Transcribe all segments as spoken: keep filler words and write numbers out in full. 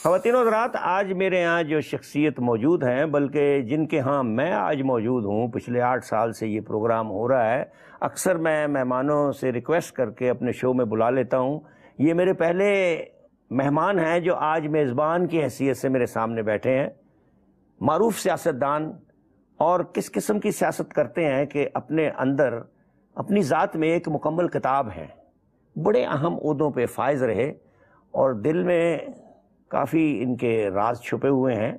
خواتین و حضرات، آج میرے ہاں جو شخصیت موجود ہیں، بلکہ جن کے ہاں میں آج موجود ہوں، پچھلے آٹھ سال سے یہ پروگرام ہو رہا ہے، اکثر میں مہمانوں سے ریکویسٹ کر کے اپنے شو میں بلا لیتا ہوں۔ یہ میرے پہلے مہمان ہیں جو آج میزبان کی حیثیت سے میرے سامنے بیٹھے ہیں۔ معروف سیاستدان، اور کس قسم کی سیاست کرتے ہیں کہ اپنے اندر اپنی ذات میں ایک مکمل کتاب ہے، بڑے اہم عہدوں پہ فائز رہے اور دل میں کافی ان کے راز چھپے ہوئے ہیں۔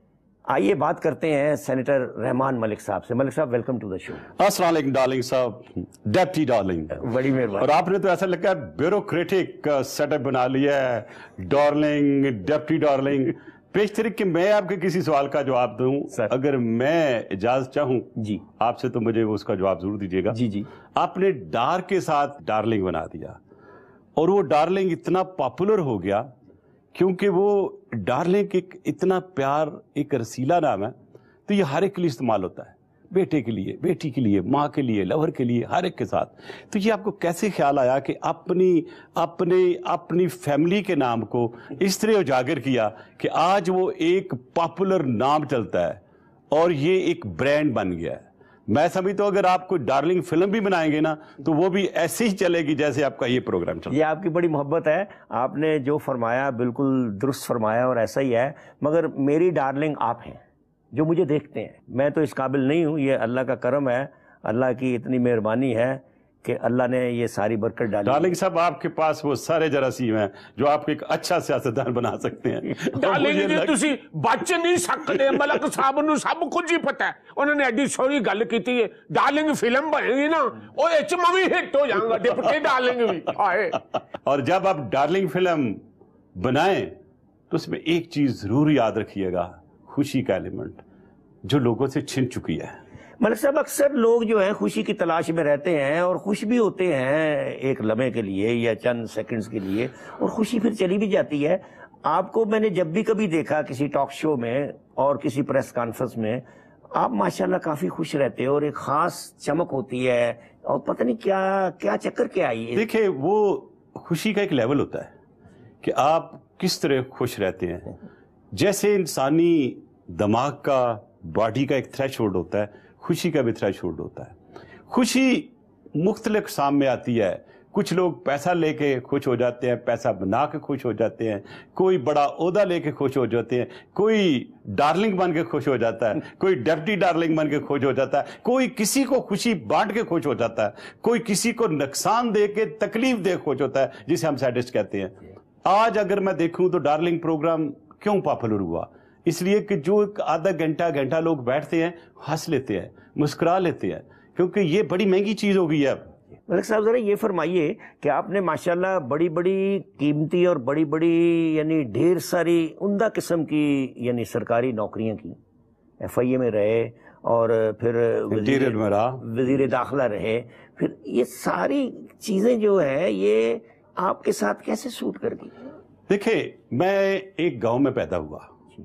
آئیے بات کرتے ہیں سینیٹر رحمان ملک صاحب سے۔ ملک صاحب، ویلکم ٹو دا شو۔ السلام علیکم ڈارلنگ صاحب، ڈیپٹی ڈارلنگ، بڑی مہربانی۔ اور آپ نے تو ایسا لگا ہے بیوروکریٹک سیٹ اپ بنا لیا ہے، ڈارلنگ، ڈیپٹی ڈارلنگ۔ پیشتر کہ میں آپ کے کسی سوال کا جواب دوں، اگر میں اجازت چاہوں جی آپ سے، تو مجھے اس کا جواب ضرور دیجیے گا۔ جی جی آپ نے ڈار کے ساتھ ڈارلنگ بنا دیا، اور وہ ڈارلنگ اتنا پاپولر ہو گیا کیونکہ وہ ڈارلنگ ایک اتنا پیار، ایک رسیلہ نام ہے، تو یہ ہر ایک کے لیے استعمال ہوتا ہے، بیٹے کے لیے، بیٹی کے لیے، ماں کے لیے، لور کے لیے، ہر ایک کے ساتھ۔ تو یہ آپ کو کیسے خیال آیا کہ اپنی اپنے اپنی فیملی کے نام کو اس طرح اجاگر کیا کہ آج وہ ایک پاپولر نام چلتا ہے اور یہ ایک برانڈ بن گیا ہے؟ میں سمجھتا ہوں اگر آپ کوئی ڈارلنگ فلم بھی بنائیں گے نا تو وہ بھی ایسے ہی چلے گی جیسے آپ کا یہ پروگرام چلتا ہے۔ یہ آپ کی بڑی محبت ہے، آپ نے جو فرمایا بالکل درست فرمایا اور ایسا ہی ہے، مگر میری ڈارلنگ آپ ہیں جو مجھے دیکھتے ہیں۔ میں تو اس قابل نہیں ہوں، یہ اللہ کا کرم ہے، اللہ کی اتنی مہربانی ہے کہ اللہ نے یہ ساری برکت ڈالی۔ ڈارلنگ صاحب، آپ کے پاس وہ سارے جراثیم ہیں جو آپ کو ایک اچھا سیاستدان بنا سکتے ہیں۔ ڈارلنگ جی تسی بچ نہیں سکتے، ملک صاحب نو سب کچھ ہی پتہ ہے، انہوں نے ایڈی سوری گل کیتی ہے، ڈارلنگ فلم بنے گی نا وہ اچ میں بھی ہٹ ہو جاؤں گا، ڈپٹی ڈارلنگ بھی آئے۔ اور جب آپ ڈارلنگ فلم بنائیں تو اس میں ایک چیز ضرور یاد رکھیے گا، خوشی کا ایلیمنٹ جو لوگوں سے چھن چکی ہے۔ ملک صاحب، اکثر لوگ جو ہیں خوشی کی تلاش میں رہتے ہیں اور خوش بھی ہوتے ہیں ایک لمحے کے لیے یا چند سیکنڈز کے لیے، اور خوشی پھر چلی بھی جاتی ہے۔ آپ کو میں نے جب بھی کبھی دیکھا کسی ٹاک شو میں اور کسی پریس کانفرنس میں، آپ ماشاءاللہ کافی خوش رہتے ہیں اور ایک خاص چمک ہوتی ہے، اور پتہ نہیں کیا کیا چکر کیا آئی ہے۔ دیکھیں، وہ خوشی کا ایک لیول ہوتا ہے کہ آپ کس طرح خوش رہتے ہیں۔ جیسے انسانی دماغ کا، باڈی کا ایک تھریش ہولڈ ہوتا ہے، خوشی کا بھی تھریش ہولڈ ہوتا ہے۔ خوشی مختلف اقسام میں آتی ہے، کچھ لوگ پیسہ لے کے خوش ہو جاتے ہیں، پیسہ بنا کے خوش ہو جاتے ہیں، کوئی بڑا عہدہ لے کے خوش ہو جاتے ہیں، کوئی ڈارلنگ بن کے خوش ہو جاتا ہے، کوئی ڈیپٹی ڈارلنگ بن کے خوش ہو جاتا ہے، کوئی کسی کو خوشی بانٹ کے خوش ہو جاتا ہے، کوئی کسی کو نقصان دے کے تکلیف دے خوش ہوتا ہے، جسے ہم سیڈسٹ کہتے ہیں۔ آج اگر میں دیکھوں تو ڈارلنگ پروگرام کیوں پاپولر ہوا؟ اس لیے کہ جو ایک آدھا گھنٹہ گھنٹہ لوگ بیٹھتے ہیں، ہنس لیتے ہیں، مسکرا لیتے ہیں، کیونکہ یہ بڑی مہنگی چیز ہو گئی ہے اب۔ ملک صاحب، ذرا یہ فرمائیے کہ آپ نے ماشاءاللہ بڑی بڑی قیمتی اور بڑی بڑی یعنی ڈھیر ساری عمدہ قسم کی یعنی سرکاری نوکریاں کی، ایف آئی اے میں رہے اور پھر وزیر وزیر داخلہ رہے، پھر یہ ساری چیزیں جو ہے یہ آپ کے ساتھ کیسے سوٹ کر گئی؟ دیکھیں، میں ایک گاؤں میں پیدا ہوا،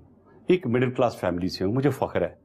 ایک مڈل کلاس فیملی سے ہوں، مجھے فخر ہے،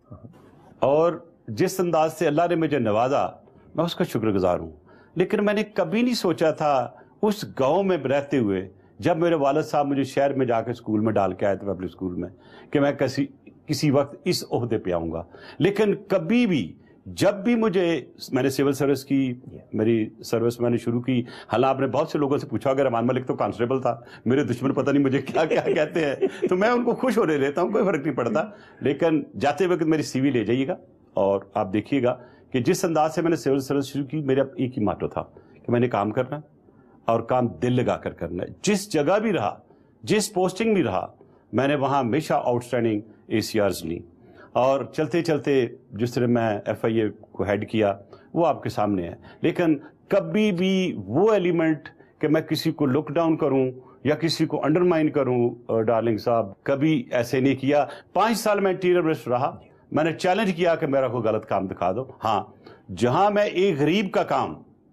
اور جس انداز سے اللہ نے مجھے نوازا میں اس کا شکر گزار ہوں۔ لیکن میں نے کبھی نہیں سوچا تھا اس گاؤں میں رہتے ہوئے، جب میرے والد صاحب مجھے شہر میں جا کے اسکول میں ڈال کے آئے تھے، پبلک اسکول میں، کہ میں کسی کسی وقت اس عہدے پہ آؤں گا۔ لیکن کبھی بھی جب بھی مجھے، میں نے سول سروس کی، میری سروس میں نے شروع کی، حالانکہ آپ نے بہت سے لوگوں سے پوچھا کہ رحمان ملک تو کانسٹیبل تھا، میرے دشمن پتہ نہیں مجھے کیا کیا کہتے ہیں، تو میں ان کو خوش ہونے لیتا ہوں، کوئی فرق نہیں پڑتا۔ لیکن جاتے وقت میری سی وی لے جائیے گا اور آپ دیکھیے گا کہ جس انداز سے میں نے سول سروس شروع کی، میرا ایک ہی ماٹو تھا کہ میں نے کام کرنا اور کام دل لگا کر کرنا ہے۔ جس جگہ بھی رہا، جس پوسٹنگ بھی رہا، میں نے وہاں ہمیشہ آؤٹ اسٹینڈنگ اے سی آرز لی، اور چلتے چلتے جس طرح میں ایف آئی اے کو ہیڈ کیا وہ آپ کے سامنے ہے۔ لیکن کبھی بھی وہ ایلیمنٹ کہ میں کسی کو لک ڈاؤن کروں یا کسی کو انڈرمائن کروں، ڈارلنگ صاحب کبھی ایسے نہیں کیا۔ پانچ سال میں انٹیریئر منسٹر رہا، میں نے چیلنج کیا کہ میرا کوئی غلط کام دکھا دو۔ ہاں، جہاں میں ایک غریب کا کام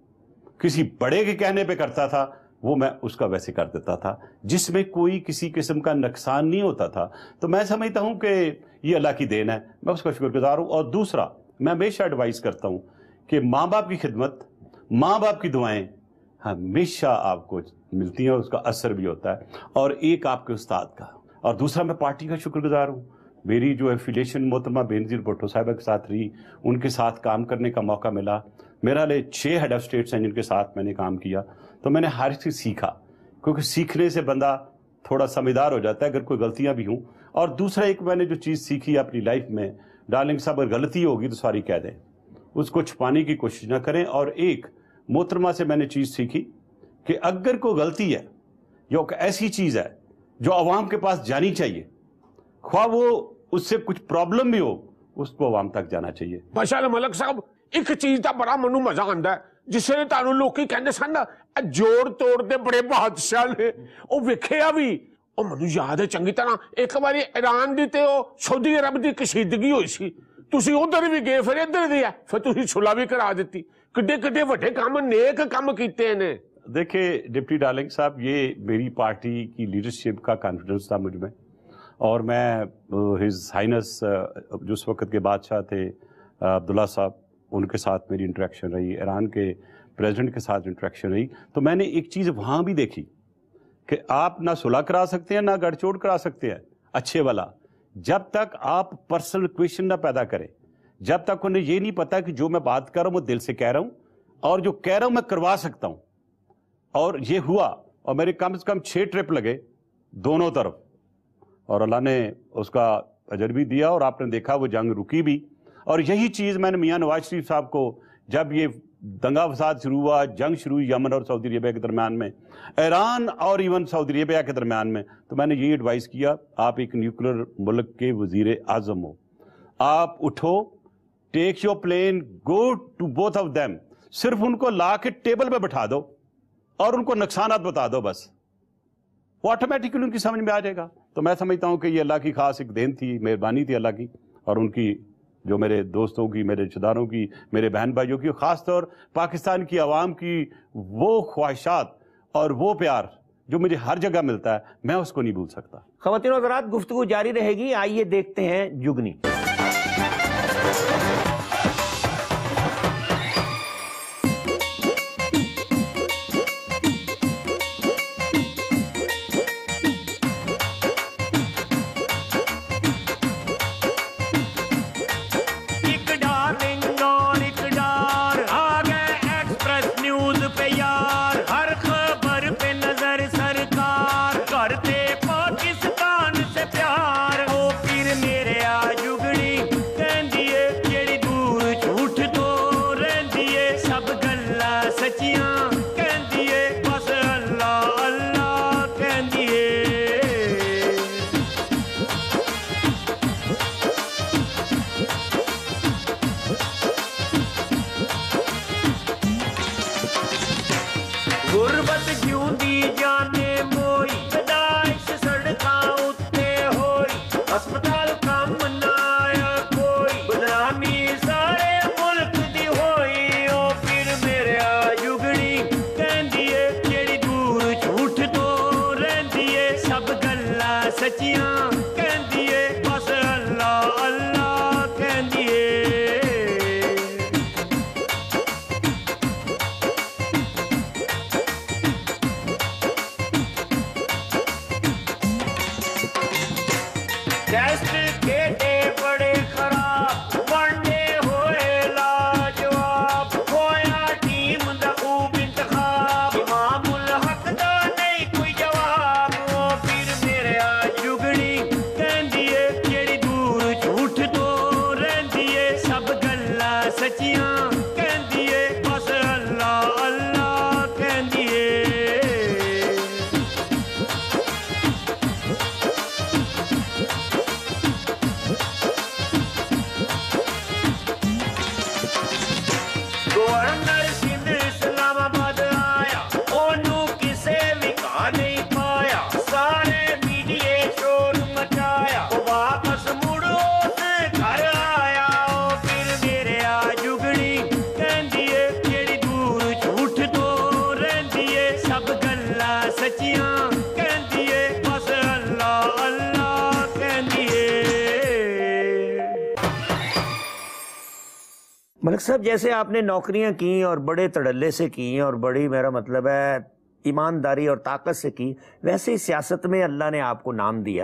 کسی بڑے کے کہنے پہ کرتا تھا، وہ میں اس کا ویسے کر دیتا تھا، جس میں کوئی کسی قسم کا نقصان نہیں ہوتا تھا۔ تو میں سمجھتا ہوں کہ یہ اللہ کی دین ہے، میں اس کا شکر گزار ہوں۔ اور دوسرا، میں ہمیشہ ایڈوائز کرتا ہوں کہ ماں باپ کی خدمت، ماں باپ کی دعائیں ہمیشہ آپ کو ملتی ہیں، اس کا اثر بھی ہوتا ہے۔ اور ایک آپ کے استاد کا، اور دوسرا میں پارٹی کا شکر گزار ہوں. میری جو ایفیلیشن محترمہ بینظیر بھٹو صاحبہ کے ساتھ رہی, ان کے ساتھ کام کرنے کا موقع ملا. میرا لے چھ ہیڈ آف اسٹیٹس ہیں جن کے ساتھ میں نے کام کیا, تو میں نے ہر چیز سیکھا, کیونکہ سیکھنے سے بندہ تھوڑا سمجھدار ہو جاتا ہے اگر کوئی غلطیاں بھی ہوں. اور دوسرا ایک میں نے جو چیز سیکھی اپنی لائف میں, ڈارلنگ صاحب اگر غلطی ہوگی تو سوری کہہ دیں, اس کو چھپانے کی کوشش نہ کریں. اور ایک محترمہ سے میں نے چیز سیکھی کہ اگر کوئی غلطی ہے یا ایسی چیز ہے جو عوام کے پاس جانی چاہیے, خواہ وہ اس سے کچھ پرابلم بھی ہو, اس کو عوام تک جانا چاہیے. ماشاءاللہ ملک صاحب, ایک چیز دا بڑا منو مزہ آندا ہے, جس نے تانوں لوکی کہندے سن نا جوڑ توڑ دے بڑے بادشاہ نے, او ویکھیا بھی. او منو یاد ہے چنگی طرح ایک باری ایران دی تے او سعودی عرب دی کشیدگی ہوئی سی, تسی ادھر بھی گئے پھر ادھر بھی ہے, پھر تسی صلح بھی کرا دیتی. کڈے کڈے وڈے کام نیک کام کیتے نے. دیکھیں ڈپٹی ڈارلنگ صاحب, یہ میری پارٹی کی لیڈرشپ کا کانفیڈنس تھا مجھ میں, اور میں ہز ہائنس جو اس وقت کے بادشاہ تھے عبداللہ صاحب, ان کے ساتھ میری انٹریکشن رہی, ایران کے پریزیڈنٹ کے ساتھ انٹریکشن رہی. تو میں نے ایک چیز وہاں بھی دیکھی کہ آپ نہ صلح کرا سکتے ہیں نہ گڑھ چوڑ کرا سکتے ہیں اچھے والا, جب تک آپ پرسنل کویشن نہ پیدا کریں, جب تک انہیں یہ نہیں پتا کہ جو میں بات کر رہا ہوں وہ دل سے کہہ رہا ہوں, اور جو کہہ رہا ہوں میں کروا سکتا ہوں. اور یہ ہوا, اور میرے کم سے کم چھ ٹرپ لگے دونوں طرف, اور اللہ نے اس کا اجر بھی دیا, اور آپ نے دیکھا وہ جنگ رکی بھی. اور یہی چیز میں نے میاں نواز شریف صاحب کو, جب یہ دنگا فساد شروع ہوا, جنگ شروع ہوئی یمن اور سعودی عربیہ کے درمیان میں, ایران اور ایون سعودی عربیہ کے درمیان میں, تو میں نے یہ ایڈوائز کیا, آپ ایک نیوکلر ملک کے وزیر اعظم ہو, آپ اٹھو, take your plane, go to both of them, صرف ان کو لا کے ٹیبل پہ بٹھا دو اور ان کو نقصانات بتا دو, بس وہ آٹومیٹکلی ان کی سمجھ میں آ جائے گا. تو میں سمجھتا ہوں کہ یہ اللہ کی خاص ایک دین تھی, مہربانی تھی اللہ کی, اور ان کی جو میرے دوستوں کی, میرے رشتہ داروں کی, میرے بہن بھائیوں کی, خاص طور پاکستان کی عوام کی وہ خواہشات اور وہ پیار جو مجھے ہر جگہ ملتا ہے, میں اس کو نہیں بھول سکتا. خواتین و حضرات, گفتگو جاری رہے گی, آئیے دیکھتے ہیں جگنی. ملک صاحب, جیسے آپ نے نوکریاں کی اور بڑے تڑلے سے کی اور بڑی, میرا مطلب ہے ایمانداری اور طاقت سے کی, ویسے ہی سیاست میں اللہ نے آپ کو نام دیا.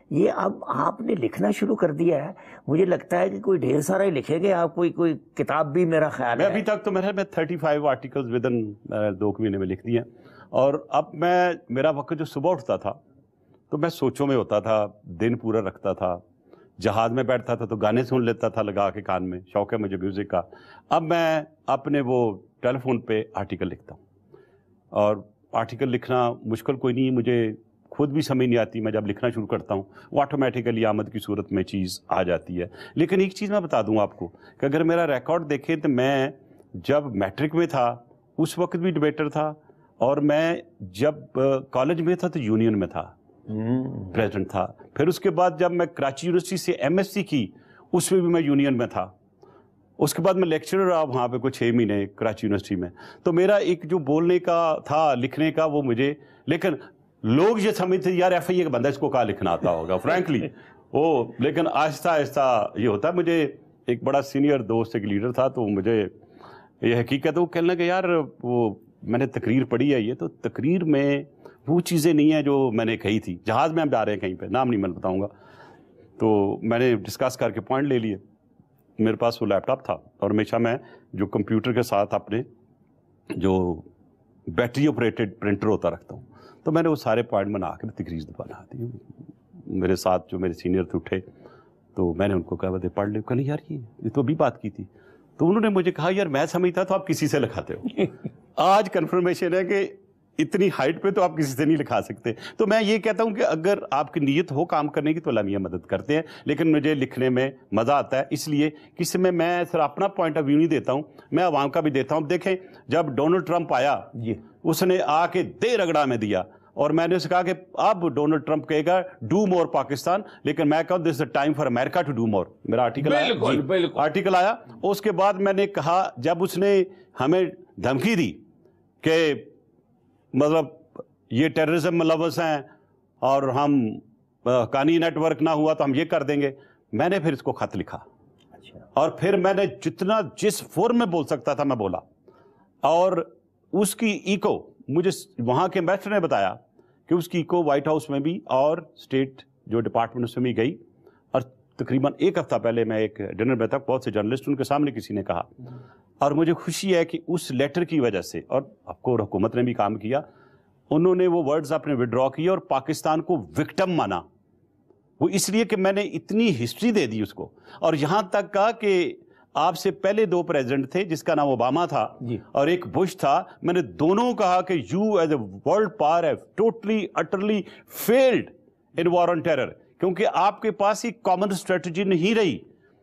یہ اب آپ نے لکھنا شروع کر دیا ہے، مجھے لگتا ہے کہ کوئی ڈھیر سارا ہی لکھے گے آپ، کوئی کوئی کتاب بھی میرا خیال ہے۔ میں ابھی تک تو میرا میں thirty five articles within دو مہینے میں لکھ دیے ہیں، اور اب میں میرا وقت جو صبح اٹھتا تھا تو میں سوچوں میں ہوتا تھا، دن پورا رکھتا تھا، جہاز میں بیٹھتا تھا تو گانے سن لیتا تھا لگا کے کان میں، شوق ہے مجھے میوزک کا۔ اب میں اپنے وہ ٹیلی فون پہ آرٹیکل لکھتا ہوں، اور آرٹیکل لکھنا مشکل کوئی نہیں ہے، مجھے خود بھی سمجھ نہیں آتی، میں جب لکھنا شروع کرتا ہوں وہ آٹومیٹیکلی آمد کی صورت میں چیز آ جاتی ہے۔ لیکن ایک چیز میں بتا دوں آپ کو کہ اگر میرا ریکارڈ دیکھیں تو میں جب میٹرک میں تھا اس وقت بھی ڈبیٹر تھا، اور میں جب کالج میں تھا تو یونین میں تھا، پریزیڈنٹ تھا۔ پھر اس کے بعد جب میں کراچی یونیورسٹی سے ایم ایس سی کی اس میں بھی میں یونین میں تھا۔ اس کے بعد میں لیکچرر رہا وہاں پہ کچھ چھ مہینے کراچی یونیورسٹی میں۔ تو میرا ایک جو بولنے کا تھا، لکھنے کا، وہ مجھے، لیکن لوگ یہ سمجھتے یار ایف آئی اے کا بندہ اس کو کہاں لکھنا آتا ہوگا فرینکلی وہ، لیکن آہستہ آہستہ یہ ہوتا ہے۔ مجھے ایک بڑا سینئر دوست ایک لیڈر تھا، تو مجھے یہ حقیقت وہ کہنے کہ یار وہ میں نے تقریر پڑھی ہے، یہ تو تقریر میں وہ چیزیں نہیں ہیں جو میں نے کہی تھی۔ جہاز میں ہم جا رہے ہیں کہیں پہ، نام نہیں میں بتاؤں گا، تو میں نے ڈسکس کر کے پوائنٹ لے لیے۔ میرے پاس وہ لیپ ٹاپ تھا، اور ہمیشہ میں جو کمپیوٹر کے ساتھ اپنے جو بیٹری آپریٹڈ پرنٹر ہوتا رکھتا ہوں، تو میں نے وہ سارے پوائنٹ بنا کے تقریر بنا دی۔ میرے ساتھ جو میرے سینئر تھے اٹھے، تو میں نے ان کو کہا بتے پڑھ لے، کہ نہیں یار یہ تو ابھی بات کی تھی۔ تو انہوں نے مجھے کہا یار میں سمجھتا تو آپ کسی سے لکھاتے ہو، آج کنفرمیشن ہے کہ اتنی ہائٹ پہ تو آپ کسی سے نہیں لکھا سکتے۔ تو میں یہ کہتا ہوں کہ اگر آپ کی نیت ہو کام کرنے کی تو اللہ میاں مدد کرتے ہیں، لیکن مجھے لکھنے میں مزہ آتا ہے، اس لیے کس میں میں صرف اپنا پوائنٹ آف ویو نہیں دیتا ہوں، میں عوام کا بھی دیتا ہوں۔ دیکھیں جب ڈونلڈ ٹرمپ آیا اس نے آ کے دے رگڑا میں دیا، اور میں نے اسے کہا کہ اب ڈونلڈ ٹرمپ کہے گا ڈو مور پاکستان، لیکن میں کہوں this is time for America to do more. میرا آرٹیکل آیا آرٹیکل آیا اس کے بعد میں نے کہا، جب اس نے ہمیں دھمکی دی کہ مطلب یہ ٹیررزم ملوث ہیں اور ہم کانی نیٹ ورک نہ ہوا تو ہم یہ کر دیں گے، میں نے پھر اس کو خط لکھا، اور پھر میں نے جتنا جس فورم میں بول سکتا تھا میں بولا، اور اس کی ایکو مجھے وہاں کے ایمبیسڈر نے بتایا کہ اس کی ایکو وائٹ ہاؤس میں بھی اور اسٹیٹ جو ڈپارٹمنٹ اس میں بھی گئی، اور تقریباً ایک ہفتہ پہلے میں ایک ڈنر میں تھا، بہت سے جرنلسٹ ان کے سامنے کسی نے کہا، اور مجھے خوشی ہے کہ اس لیٹر کی وجہ سے، اور آپ کو حکومت نے بھی کام کیا، انہوں نے وہ ورڈز اپنے وڈرا کیے اور پاکستان کو وکٹم مانا۔ وہ اس لیے کہ میں نے اتنی ہسٹری دے دی اس کو، اور یہاں تک کہا کہ آپ سے پہلے دو پریزیڈنٹ تھے جس کا نام اوباما تھا اور ایک بش تھا، میں نے دونوں کہا کہ you as a world power have totally utterly failed in war on terror, کیونکہ آپ کے پاس ایک کامن اسٹریٹجی نہیں رہی۔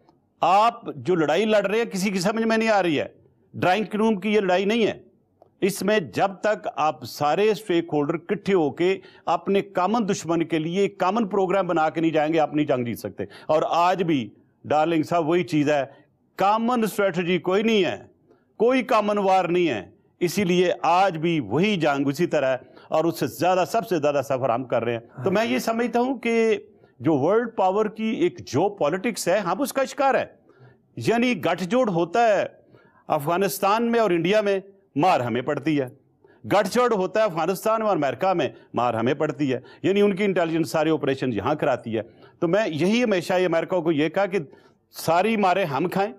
آپ جو لڑائی لڑ رہے ہیں کسی کی سمجھ میں نہیں آ رہی ہے، ڈرائنگ روم کی یہ لڑائی نہیں ہے، اس میں جب تک آپ سارے اسٹیک ہولڈر اکٹھے ہو کے اپنے کامن دشمن کے لیے ایک کامن پروگرام بنا کے نہیں جائیں گے، آپ نہیں جنگ جیت سکتے۔ اور آج بھی ڈارلنگ صاحب وہی چیز ہے، کامن اسٹریٹجی کوئی نہیں ہے، کوئی کامن وار نہیں ہے، اسی لیے آج بھی وہی جنگ اسی طرح ہے، اور اس سے زیادہ سب سے زیادہ سفر ہم کر رہے ہیں۔ تو میں یہ سمجھتا ہوں کہ جو ورلڈ پاور کی ایک جو پالیٹکس ہے ہم اس کا شکار ہے، یعنی گٹھ جوڑ ہوتا ہے افغانستان میں اور انڈیا میں، مار ہمیں پڑتی ہے، گٹھ جوڑ ہوتا ہے افغانستان میں اور امریکہ میں، مار ہمیں پڑتی ہے، یعنی ان کی انٹیلیجنس سارے آپریشن یہاں کراتی ہے۔ تو میں یہی ہمیشہ یہ امریکہ کو یہ کہا کہ ساری ماریں ہم کھائیں،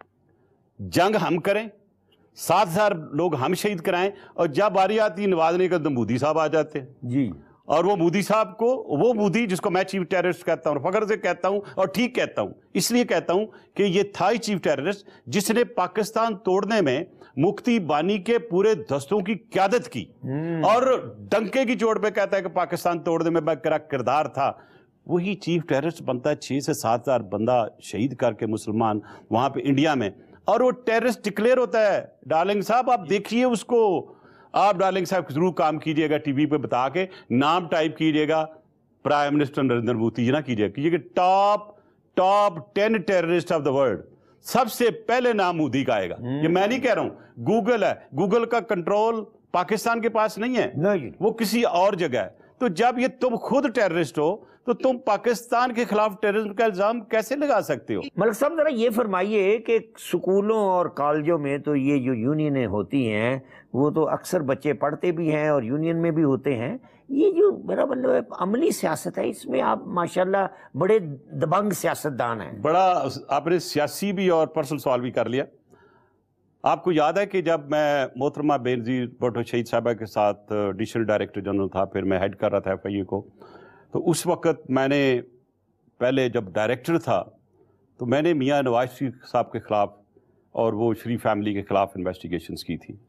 جنگ ہم کریں، سات ہزار لوگ ہم شہید کرائیں، اور جب باری آتی نوازنے کا تو مودی صاحب آ جاتے ہیں جی، اور وہ مودی صاحب کو، وہ مودی جس کو میں چیف ٹیررسٹ کہتا ہوں، فخر سے کہتا ہوں اور ٹھیک کہتا ہوں، اس لیے کہتا ہوں کہ یہ تھا ہی چیف ٹیررسٹ جس نے پاکستان توڑنے میں مکتی بانی کے پورے دستوں کی قیادت کی، اور ڈنکے کی چوٹ پہ کہتا ہے کہ پاکستان توڑنے میں میرا کردار تھا۔ وہی چیف ٹیررسٹ بنتا ہے، چھ سے سات ہزار بندہ شہید کر کے مسلمان وہاں پہ انڈیا میں، اور وہ ٹیررسٹ ڈکلیئر ہوتا ہے۔ ڈارلنگ صاحب آپ دیکھیے اس کو، آپ ڈارلنگ صاحب ضرور کام کیجئے گا، ٹی وی پہ بتا کے نام ٹائپ کیجئے گا، پرائم منسٹر نریندر مودی، یہ نہ کیجئے گا کہ top top ten terrorist of the world, سب سے پہلے نام مودی کا آئے گا۔ یہ میں نہیں کہہ رہا ہوں، گوگل ہے، گوگل کا کنٹرول پاکستان کے پاس نہیں ہے، وہ کسی اور جگہ ہے۔ تو جب یہ تم خود ٹیررسٹ ہو تو تم پاکستان کے خلاف ٹیررزم کا الزام کیسے لگا سکتے ہو؟ ملک صاحب ذرا یہ فرمائیے کہ سکولوں اور کالجوں میں تو یہ جو یونینیں ہوتی ہیں وہ تو اکثر بچے پڑھتے بھی ہیں اور یونین میں بھی ہوتے ہیں، یہ جو میرا مطلب ہے عملی سیاست ہے، اس میں آپ ماشاءاللہ بڑے دبنگ سیاستدان ہیں۔ بڑا آپ نے سیاسی بھی اور پرسنل سوال بھی کر لیا۔ آپ کو یاد ہے کہ جب میں محترمہ بینظیر بھٹو شہید صاحبہ کے ساتھ ایڈیشنل ڈائریکٹر جنرل تھا، پھر میں ہیڈ کر رہا تھا ایف آئی اے کو، تو اس وقت میں نے پہلے جب ڈائریکٹر تھا تو میں نے میاں نواز شریف صاحب کے خلاف اور وہ شریف فیملی کے خلاف انویسٹیگیشنز کی تھی،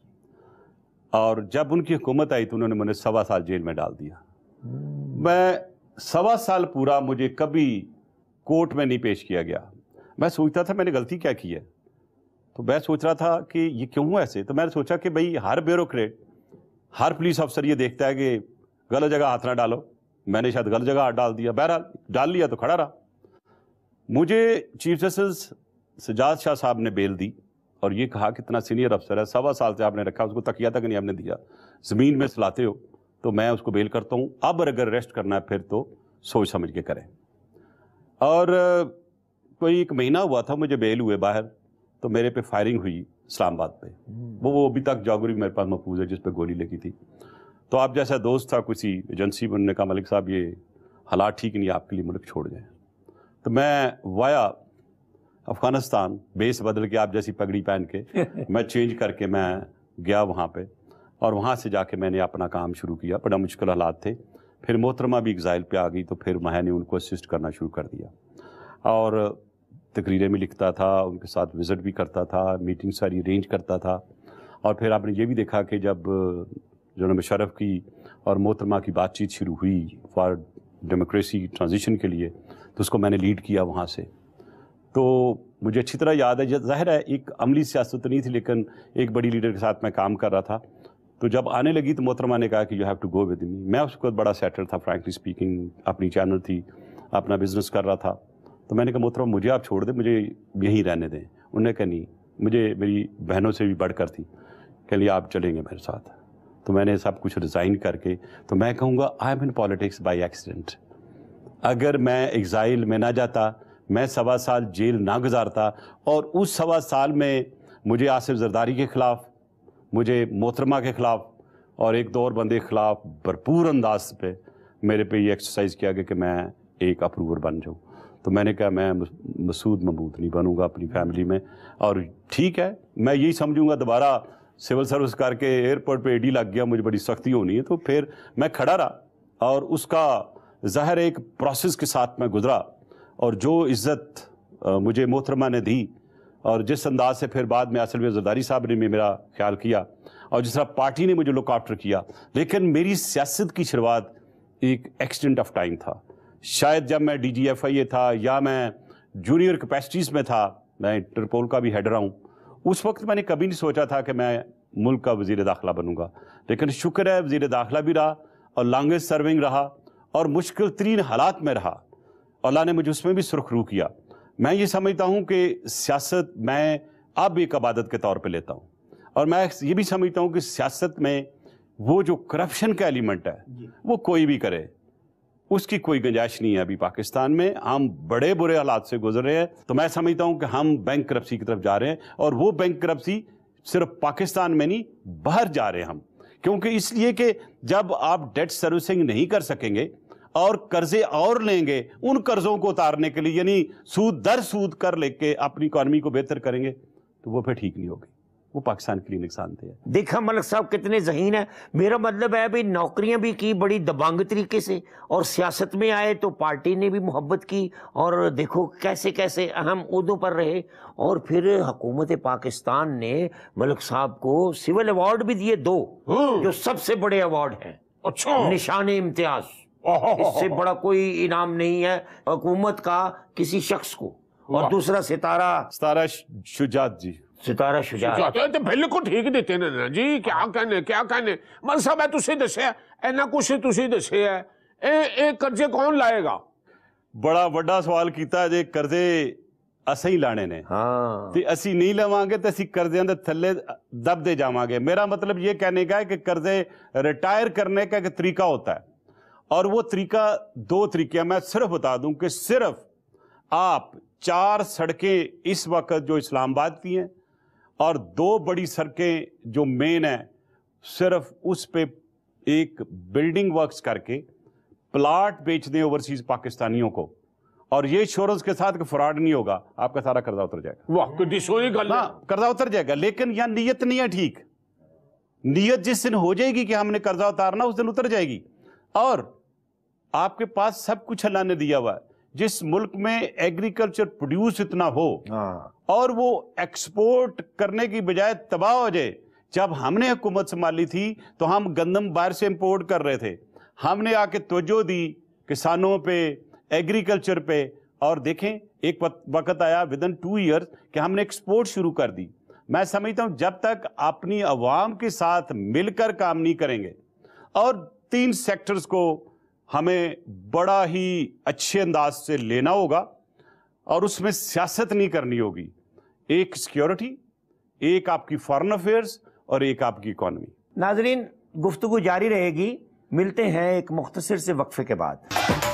اور جب ان کی حکومت آئی تو انہوں نے مجھے سوا سال جیل میں ڈال دیا۔ میں سوا سال پورا مجھے کبھی کورٹ میں نہیں پیش کیا گیا۔ میں سوچتا تھا میں نے غلطی کیا کی ہے، تو میں سوچ رہا تھا کہ یہ کیوں ہوا ایسے، تو میں نے سوچا کہ بھئی ہر بیوروکریٹ، ہر پولیس افسر یہ دیکھتا ہے کہ غلط جگہ ہاتھ نہ ڈالو، میں نے شاید غلط جگہ ہاتھ ڈال دیا، بہرحال ڈال لیا تو کھڑا رہا۔ مجھے چیف جسٹس سجاد شاہ صاحب نے بیل دی اور یہ کہا کہ اتنا سینئر افسر ہے، سوا سال سے آپ نے رکھا، اس کو تکیہ تک نہیں آپ نے دیا، زمین میں سلاتے ہو، تو میں اس کو بیل کرتا ہوں، اب اگر ریسٹ کرنا ہے پھر تو سوچ سمجھ کے کریں۔ اور کوئی ایک مہینہ ہوا تھا مجھے بیل ہوئے باہر، تو میرے پہ فائرنگ ہوئی اسلام آباد پہ، وہ وہ ابھی تک جاگوری میرے پاس محفوظ ہے جس پہ گولی لگی تھی۔ تو آپ جیسا دوست تھا کسی ایجنسی میں، انہوں نے کہا ملک صاحب یہ حالات ٹھیک نہیں، آپ کے لیے ملک چھوڑ جائیں۔ تو میں وایا افغانستان بیس بدل کے آپ جیسی پگڑی پہن کے میں چینج کر کے میں گیا وہاں پہ، اور وہاں سے جا کے میں نے اپنا کام شروع کیا۔ بڑا مشکل حالات تھے، پھر محترمہ بھی ایگزائل پہ آ گئی تو پھر میں نے ان کو اسسٹ کرنا شروع کر دیا، اور تقریریں بھی لکھتا تھا، ان کے ساتھ وزٹ بھی کرتا تھا، میٹنگ ساری ارینج کرتا تھا۔ اور پھر آپ نے یہ بھی دیکھا کہ جب جناب مشرف کی اور محترمہ کی بات چیت شروع ہوئی فار ڈیموکریسی ٹرانزیشن کے لیے، تو اس کو میں نے لیڈ کیا وہاں سے۔ تو مجھے اچھی طرح یاد ہے، ظاہر ہے ایک عملی سیاست تو نہیں تھی لیکن ایک بڑی لیڈر کے ساتھ میں کام کر رہا تھا، تو جب آنے لگی تو محترمہ نے کہا کہ you have to go with me. میں اس وقت بڑا سیٹل تھا فرینکلی اسپیکنگ، اپنی چینل تھی، اپنا بزنس کر رہا تھا، تو میں نے کہا محترمہ مجھے آپ چھوڑ دیں، مجھے یہیں رہنے دیں۔ انہوں نے کہا نہیں، مجھے میری بہنوں سے بھی بڑھ کر تھی، کہ لیے آپ چلیں گے میرے ساتھ۔ تو میں نے سب کچھ ریزائن کر کے، تو میں کہوں گا I am in politics by accident. اگر میں ایگزائل میں نہ جاتا، میں سوا سال جیل نہ گزارتا، اور اس سوا سال میں مجھے آصف زرداری کے خلاف، مجھے محترمہ کے خلاف اور ایک دو اور بندے کے خلاف بھرپور انداز پہ میرے پہ یہ ایکسرسائز کیا گیا کہ میں ایک اپروور بن جاؤں، تو میں نے کہا میں مسعود محمود نہیں بنوں گا اپنی فیملی میں، اور ٹھیک ہے میں یہی سمجھوں گا دوبارہ سول سروس کر کے ایئرپورٹ پہ ایڈی لگ گیا، مجھے بڑی سختی ہونی ہے، تو پھر میں کھڑا رہا، اور اس کا ظاہر ایک پروسیس کے ساتھ میں گزرا، اور جو عزت مجھے محترمہ نے دی، اور جس انداز سے پھر بعد میں اصل زرداری صاحب نے بھی میرا خیال کیا، اور جس طرح پارٹی نے مجھے لک آفٹر کیا، لیکن میری سیاست کی شروعات ایک ایکسیڈنٹ آف ٹائم تھا۔ شاید جب میں ڈی جی ایف آئی اے تھا یا میں جونیئر کیپیسٹیز میں تھا، میں انٹرپول کا بھی ہیڈ رہا ہوں، اس وقت میں نے کبھی نہیں سوچا تھا کہ میں ملک کا وزیر داخلہ بنوں گا، لیکن شکر ہے وزیر داخلہ بھی رہا اور لانگسٹ سرونگ رہا اور مشکل ترین حالات میں رہا، اللہ نے مجھے اس میں بھی سرخ رو کیا۔ میں یہ سمجھتا ہوں کہ سیاست میں اب ایک عبادت کے طور پہ لیتا ہوں، اور میں یہ بھی سمجھتا ہوں کہ سیاست میں وہ جو کرپشن کا ایلیمنٹ ہے وہ کوئی بھی کرے، اس کی کوئی گنجائش نہیں ہے ابھی پاکستان میں۔ ہم بڑے برے حالات سے گزر رہے ہیں، تو میں سمجھتا ہوں کہ ہم بینک کرپسی کی طرف جا رہے ہیں، اور وہ بینک کرپسی صرف پاکستان میں نہیں باہر جا رہے ہیں ہم، کیونکہ اس لیے کہ جب آپ ڈیٹ سروسنگ نہیں کر سکیں گے اور قرضے اور لیں گے، ان قرضوں کو اتارنے کے لیے یعنی سود در سود کر لے کے اپنی اکانومی کو بہتر کریں گے، تو وہ پھر ٹھیک نہیں ہوگی، وہ پاکستان کے لیے نقصان دہ ہے۔ دیکھا ملک صاحب کتنے ذہین ہیں، میرا مطلب ہے بھی نوکریاں بھی کی بڑی دبنگ طریقے سے، اور سیاست میں آئے تو پارٹی نے بھی محبت کی، اور دیکھو کیسے کیسے اہم عہدوں پر رہے، اور پھر حکومت پاکستان نے ملک صاحب کو سول ایوارڈ بھی دیے، دو جو سب سے بڑے ایوارڈ ہیں، اچھا نشان امتیاز، اس سے بڑا کوئی انعام نہیں ہے حکومت کا کسی شخص کو، اور دوسرا ستارہ ستارہ شجاعت جی، ستارہ شجاعت تے بالکل ٹھیک دیتے نے نا جی، کیا کہنے کیا کہنے مل صاحب ہے تسی دسیا اینا کچھ تسی دسیا ہے، اے اے قرضے کون لائے گا؟ بڑا وڈا سوال کیتا ہے جی، قرضے اسیں ہی لانے نے، ہاں تے اسی نہیں لواں گے تے اسی قرضیاں دے تھلے دب دے جاواں گے۔ میرا مطلب یہ کہنے کا ہے کہ قرضے ریٹائر کرنے کا ایک طریقہ ہوتا ہے، اور وہ طریقہ دو طریقے میں صرف بتا دوں کہ صرف آپ چار سڑکیں اس وقت جو اسلام آباد کی ہیں اور دو بڑی سڑکیں جو مین ہیں صرف اس پہ ایک بلڈنگ ورکس کر کے پلاٹ بیچ دیں اوورسیز پاکستانیوں کو اور یہ انشورنس کے ساتھ کہ فراڈ نہیں ہوگا, آپ کا سارا قرضہ اتر جائے گا. واہ کدی سوئی گل ہے. قرضہ اتر جائے گا, لیکن یہاں نیت نہیں ہے ٹھیک. نیت جس دن ہو جائے گی کہ ہم نے قرضہ اتارنا اس دن اتر جائے گی. اور آپ کے پاس سب کچھ اللہ نے دیا ہوا ہے. جس ملک میں ایگریکلچر پروڈیوس اتنا ہو اور وہ ایکسپورٹ کرنے کی بجائے تباہ ہو جائے. جب ہم نے حکومت سنبھالی تھی تو ہم گندم باہر سے امپورٹ کر رہے تھے. ہم نے آ کے توجہ دی کسانوں پہ, ایگریکلچر پہ, اور دیکھیں ایک وقت آیا ود ان ٹو ایئرز کہ ہم نے ایکسپورٹ شروع کر دی. میں سمجھتا ہوں جب تک اپنی عوام کے ساتھ مل کر کام نہیں کریں گے, اور تین سیکٹرز کو ہمیں بڑا ہی اچھے انداز سے لینا ہوگا اور اس میں سیاست نہیں کرنی ہوگی. ایک سیکیورٹی, ایک آپ کی فارن افیئرز اور ایک آپ کی اکانومی. ناظرین گفتگو جاری رہے گی, ملتے ہیں ایک مختصر سے وقفے کے بعد.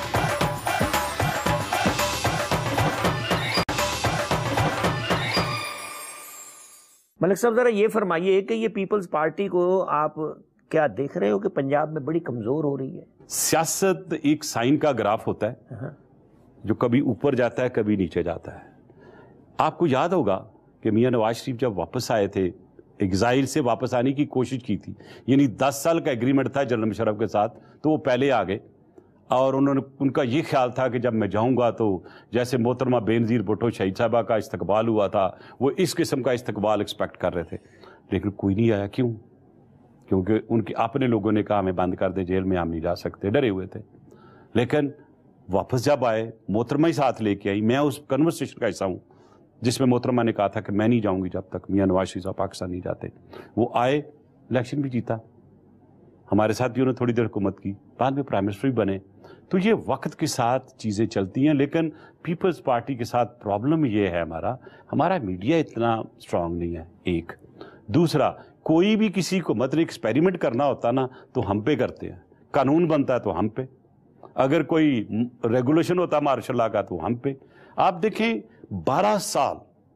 ملک صاحب ذرا یہ فرمائیے کہ یہ پیپلز پارٹی کو آپ کیا دیکھ رہے ہو کہ پنجاب میں بڑی کمزور ہو رہی ہے؟ سیاست ایک سائن کا گراف ہوتا ہے جو کبھی اوپر جاتا ہے کبھی نیچے جاتا ہے. آپ کو یاد ہوگا کہ میاں نواز شریف جب واپس آئے تھے, ایگزائل سے واپس آنے کی کوشش کی تھی, یعنی دس سال کا ایگریمنٹ تھا جنرل مشرف کے ساتھ, تو وہ پہلے آ گئے اور انہوں نے ان کا یہ خیال تھا کہ جب میں جاؤں گا تو جیسے محترمہ بینظیر بھٹو شہید صاحبہ کا استقبال ہوا تھا وہ اس قسم کا استقبال ایکسپیکٹ کر رہے تھے. لیکن کوئی نہیں آیا. کیوں؟ کیونکہ ان کے اپنے لوگوں نے کہا ہمیں بند کر دے, جیل میں ہم نہیں جا سکتے, ڈرے ہوئے تھے. لیکن واپس جب آئے محترمہ ہی ساتھ لے کے آئی. میں اس کنورسیشن کا حصہ ہوں جس میں محترمہ نے کہا تھا کہ میں نہیں جاؤں گی جب تک میاں نواز شریف صاحب پاکستان نہیں جاتے. وہ آئے, الیکشن بھی جیتا, ہمارے ساتھ بھی انہوں نے تھوڑی دیر حکومت کی, بعد میں پرائم منسٹر بھی بنے. تو یہ وقت کے ساتھ چیزیں چلتی ہیں. لیکن پیپلز پارٹی کے ساتھ پرابلم یہ ہے ہمارا ہمارا میڈیا اتنا اسٹرانگ نہیں ہے. ایک دوسرا, کوئی بھی کسی کو مطلب ایکسپیریمنٹ کرنا ہوتا نا تو ہم پہ کرتے ہیں, قانون بنتا ہے تو ہم پہ, اگر کوئی ریگولیشن ہوتا مارشل لا کا تو ہم پہ. آپ دیکھیں بارہ سال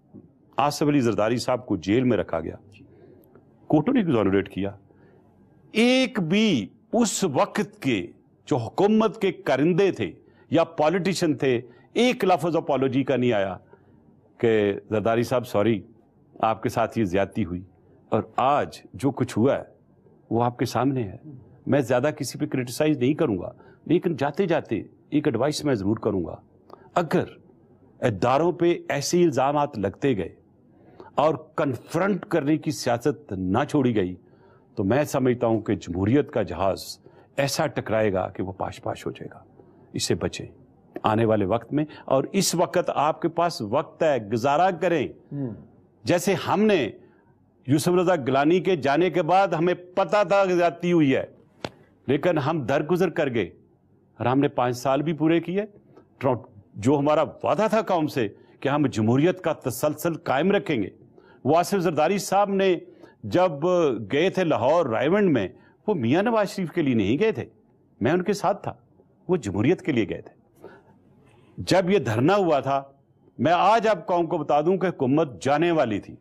آصف علی زرداری صاحب کو جیل میں رکھا گیا, کورٹوں نے ایگزونریٹ کیا. ایک بھی اس وقت کے جو حکومت کے کرندے تھے یا پالیٹیشن تھے ایک لفظ اپالوجی کا نہیں آیا کہ زرداری صاحب سوری آپ کے ساتھ یہ زیادتی ہوئی. اور آج جو کچھ ہوا ہے وہ آپ کے سامنے ہے. میں زیادہ کسی پہ کرٹیسائز نہیں کروں گا, لیکن جاتے جاتے ایک ایڈوائس میں ضرور کروں گا. اگر اداروں پہ ایسے الزامات لگتے گئے اور کنفرنٹ کرنے کی سیاست نہ چھوڑی گئی تو میں سمجھتا ہوں کہ جمہوریت کا جہاز ایسا ٹکرائے گا کہ وہ پاش پاش ہو جائے گا. اس سے بچیں آنے والے وقت میں, اور اس وقت آپ کے پاس وقت ہے, گزارا کریں. جیسے ہم نے یوسف رضا گیلانی کے جانے کے بعد ہمیں پتہ تھا کہ زیادتی ہوئی ہے, لیکن ہم درگزر کر گئے اور ہم نے پانچ سال بھی پورے کیے. جو ہمارا وعدہ تھا قوم سے کہ ہم جمہوریت کا تسلسل قائم رکھیں گے, وہ آصف زرداری صاحب نے جب گئے تھے لاہور رائیونڈ میں, وہ میاں نواز شریف کے لیے نہیں گئے تھے, میں ان کے ساتھ تھا, وہ جمہوریت کے لیے گئے تھے. جب یہ دھرنا ہوا تھا, میں آج آپ قوم کو بتا دوں کہ حکومت جانے والی تھی.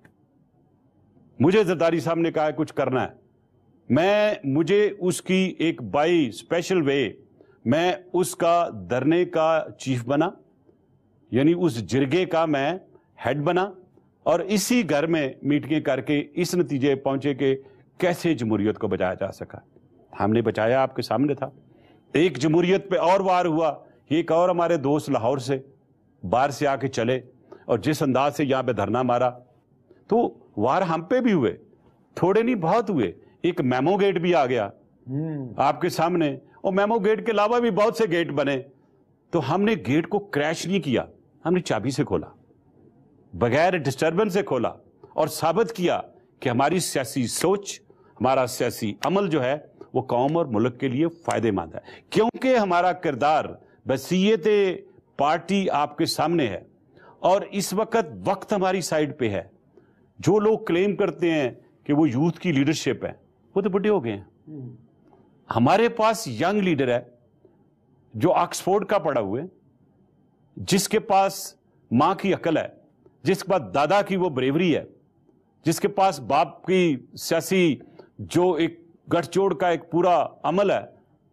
مجھے زرداری صاحب نے کہا کچھ کرنا ہے, میں مجھے اس کی ایک بائی اسپیشل وے میں اس کا دھرنے کا چیف بنا, یعنی اس جرگے کا میں ہیڈ بنا, اور اسی گھر میں میٹنگیں کر کے اس نتیجے پہنچے کہ کیسے جمہوریت کو بچایا جا سکا. ہم نے بچایا, آپ کے سامنے تھا. ایک جمہوریت پہ اور وار ہوا, ایک اور ہمارے دوست لاہور سے باہر سے آ کے چلے اور جس انداز سے یہاں پہ دھرنا مارا, تو وار ہم پہ بھی ہوئے, تھوڑے نہیں بہت ہوئے. ایک میمو گیٹ بھی آ گیا آپ کے سامنے, اور میمو گیٹ کے علاوہ بھی بہت سے گیٹ بنے. تو ہم نے گیٹ کو کریش نہیں کیا, ہم نے چابی سے کھولا, بغیر ڈسٹربنس سے کھولا, اور ثابت کیا کہ ہماری سیاسی سوچ, ہمارا سیاسی عمل جو ہے وہ قوم اور ملک کے لیے فائدے مند ہے. کیونکہ ہمارا کردار بصیت پارٹی آپ کے سامنے ہے, اور اس وقت وقت ہماری سائڈ پہ ہے. جو لوگ کلیم کرتے ہیں کہ وہ یوتھ کی لیڈرشپ ہے, وہ تو بڑے ہو گئے ہیں. ہمارے پاس ینگ لیڈر ہے जो ऑक्सफोर्ड का पढ़ा हुए, जिसके पास मां की अकल है, जिसके पास दादा की वो ब्रेवरी है, जिसके पास बाप की सियासी जो एक गठजोड़ का एक पूरा अमल है,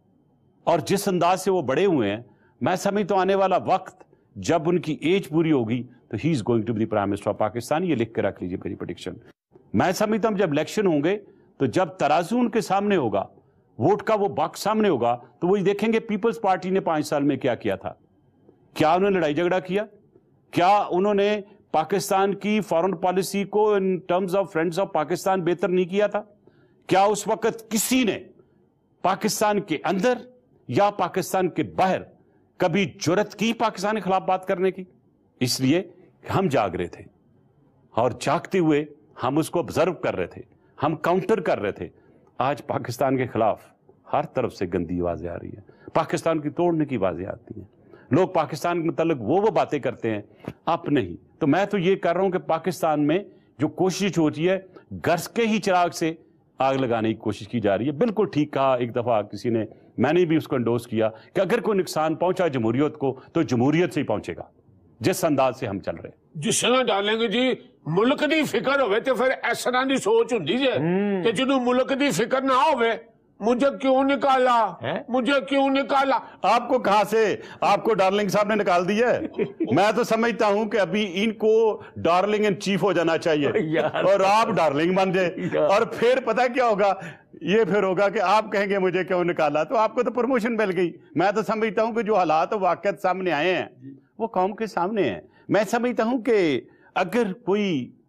और जिस अंदाज से वो बड़े हुए हैं, मैं समझता हूं आने वाला वक्त जब उनकी एज पूरी होगी तो he is going to be prime minister of Pakistan. ये लिख के रख लीजिए मेरी प्रेडिक्शन। मैं समझता हूं जब इलेक्शन होंगे तो जब तराजू उनके सामने होगा, वोट का वो बॉक्स सामने होगा, तो वही देखेंगे पीपल्स पार्टी ने पांच साल में क्या किया था। क्या उन्होंने लड़ाई झगड़ा किया? क्या उन्होंने पाकिस्तान की फॉरेन पॉलिसी को in terms of friends of Pakistan बेहतर नहीं किया था? क्या उस वक्त किसी ने पाकिस्तान के अंदर या पाकिस्तान के बाहर कभी जुर्रत की पाकिस्तान के खिलाफ बात करने की? इसलिए हम जाग रहे थे, और जागते हुए हम उसको ऑब्जर्व कर रहे थे, हम काउंटर कर रहे थे। आज पाकिस्तान के खिलाफ हर तरफ से गंदी आवाजें आ रही है, पाकिस्तान की तोड़ने की आवाजें आती हैं, लोग पाकिस्तान के मतलब वो वो बातें करते हैं, आप नहीं। तो मैं तो ये कर रहा हूं कि पाकिस्तान में जो कोशिश होती है, गर्स के ही चिराग से आग लगाने की कोशिश की जा रही है। बिल्कुल ठीक कहा एक दफा किसी ने, मैंने भी उसको एंडोर्स किया कि अगर कोई नुकसान पहुंचा जमहूरियत को तो जमहूरियत से ही पहुंचेगा, जिस अंदाज से हम चल रहे हैं। जिस तरह डालेंगे जी मुल्क दी फिक्र होवे तो फिर इस तरह की सोच हुंदी जे कि जिन्हों मुल्क दी फिक्र ना होवे, मुझे क्यों निकाला है? मुझे क्यों निकाला? आपको कहां से आपको डार्लिंग साहब ने निकाल दिया है? मैं तो समझता हूं कि अभी इनको डार्लिंग एंड चीफ हो जाना चाहिए और आप डार्लिंग बन जाए, और फिर पता क्या होगा, ये फिर होगा कि आप कहेंगे मुझे क्यों निकाला, तो आपको तो प्रमोशन मिल गई। मैं तो समझता हूं कि जो हालात वाकई सामने आए हैं वो कौम के सामने हैं। मैं समझता हूं कि अगर कोई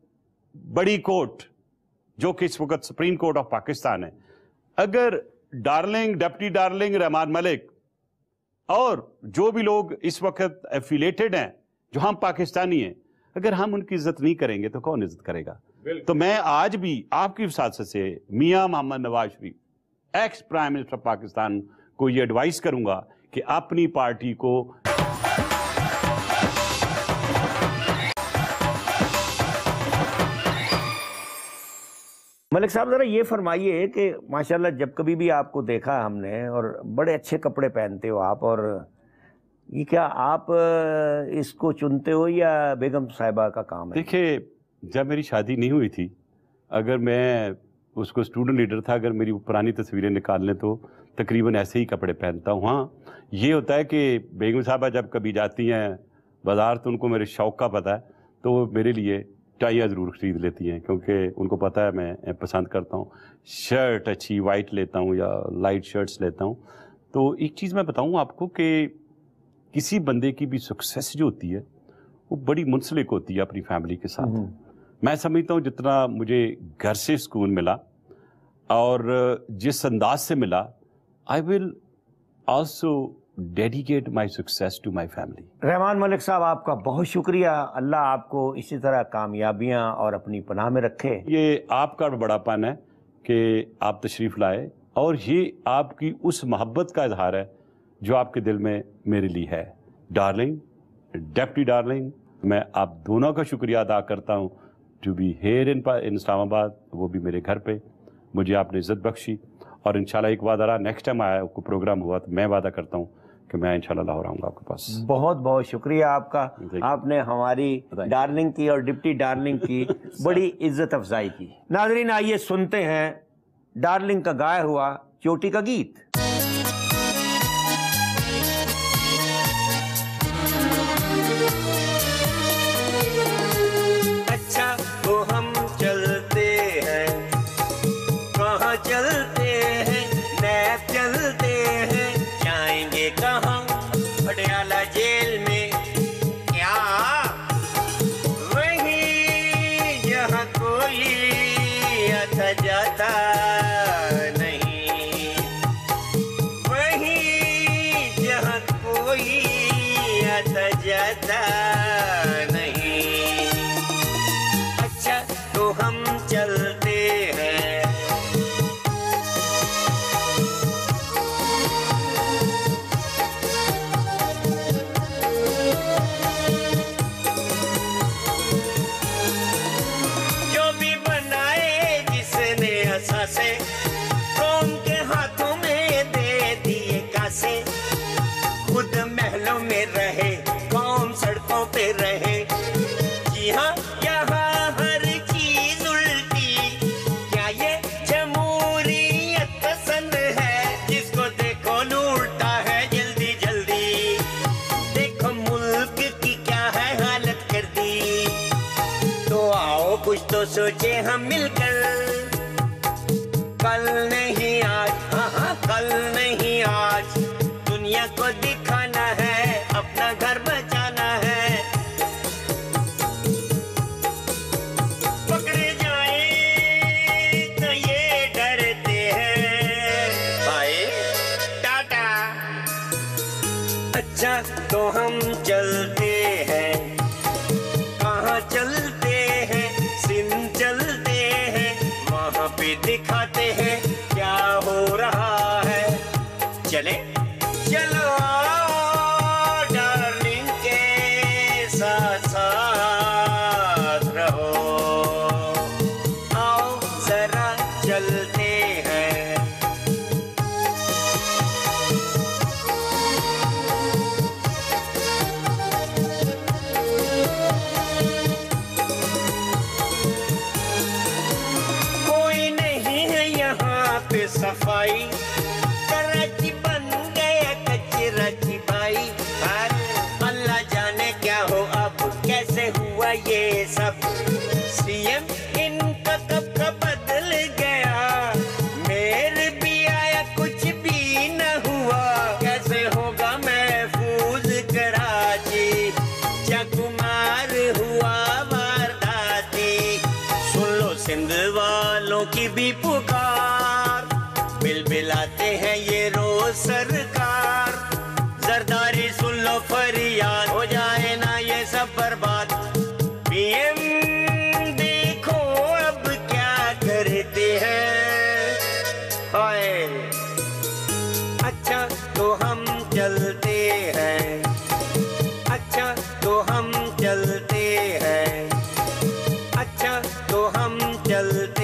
बड़ी कोर्ट, जो कि इस वक्त सुप्रीम कोर्ट ऑफ पाकिस्तान है, अगर darling, deputy darling Rehman Malik और जो भी लोग इस वक्त एफिलेटेड हैं, जो हम पाकिस्तानी हैं, अगर हम उनकी इज्जत नहीं करेंगे तो कौन इज्जत करेगा? तो मैं आज भी आपकी विसासत से Mian Mohammad Nawaz Sharif, ex prime minister Pakistan, को ये एडवाइस करूंगा कि अपनी पार्टी को मलिक साहब जरा ये फरमाइए कि माशाल्लाह जब कभी भी आपको देखा हमने, और बड़े अच्छे कपड़े पहनते हो आप, और ये क्या आप इसको चुनते हो या बेगम साहिबा का काम है? देखिए, जब मेरी शादी नहीं हुई थी, अगर मैं उसको स्टूडेंट लीडर था, अगर मेरी पुरानी तस्वीरें निकाल लें तो तकरीबन ऐसे ही कपड़े पहनता हूँ। हाँ, ये होता है कि बेगम साहिबा जब कभी जाती हैं बाज़ार तो उनको मेरे शौक़ का पता है, तो वो मेरे लिए टाइयाँ ज़रूर ख़रीद लेती हैं, क्योंकि उनको पता है मैं पसंद करता हूँ। शर्ट अच्छी वाइट लेता हूँ या लाइट शर्ट्स लेता हूँ। तो एक चीज़ मैं बताऊँ आपको कि किसी बंदे की भी सक्सेस जो होती है वो बड़ी मुंसलिक होती है अपनी फैमिली के साथ। मैं समझता हूँ जितना मुझे घर से सुकून मिला और जिस अंदाज से मिला, I will also dedicate my success to my family. Rehman Malik sahab, आपका बहुत शुक्रिया। अल्लाह आपको इसी तरह कामयाबियां और अपनी पनाह में रखे। ये आपका बड़ापन है कि आप तशरीफ़ लाए, और ये आपकी उस मोहब्बत का इजहार है जो आपके दिल में मेरे लिए है। डार्लिंग, डेप्टी डार्लिंग, मैं आप दोनों का शुक्रिया अदा करता हूँ to be here in in Islamabad, वो भी मेरे घर पे। मुझे आपने इज़्ज़त बख्शी, और इंशाल्लाह एक वादा रहा, नेक्स्ट टाइम आया को प्रोग्राम हुआ तो मैं वादा करता हूँ कि मैं इंशाल्लाह लाहौर आऊँगा आपके पास। बहुत बहुत शुक्रिया आपका, आपने हमारी डार्लिंग की और डिप्टी डार्लिंग की बड़ी इज्जत अफजाई की। नाज़रीन, आइए सुनते हैं डार्लिंग का गाया हुआ चोटी का गीत। अच्छा तो हम चलते हैं, कहाँ चलते हैं, नैब चलते हैं, जाएंगे कहाँ, पटियाला जेल में क्या, वहीं जहाँ कोई आता जाता नहीं, वहीं जहाँ कोई आता जाता नहीं। अच्छा तो हम चलते हैं, जो भी बनाए जिसने असासे, कौम के हाथों में दे दिए कासे, सोचे हम मिलकर, कल नहीं आज, हाँ हाँ कल नहीं आज, दुनिया को दिखाना है, अपना घर बचाना है। पकड़े जाए तो ये डरते हैं, बाय टाटा। अच्छा तो हम चलते हैं, कहाँ चलते हैं, सिंध चलते हैं, वहाँ पे दिखाते हैं क्या हो रहा है। चले चलो डार्लिंग के साथ साथ रहो, आओ जरा चलते हैं। कोई नहीं है यहाँ पे सफाई, कराची बन गया कचरा छिपाई। अल्लाह जाने क्या हो अब, कैसे हुआ ये सब, सीएम इनका कब का बदल गया, मेयर भी आया कुछ भी न हुआ। कैसे होगा महफूज कराची, चाकुमार हुआ वारदाती। सुन लो सिंध वालों की भी पुकार, बिल बिलाते हैं ये रोज सरकार। जरदारी सुन लो फरियाद, हो जाए ना ये सब बर्बाद। पीएम देखो अब क्या करते हैं, हाय। अच्छा तो हम चलते हैं, अच्छा तो हम चलते हैं, अच्छा तो हम चलते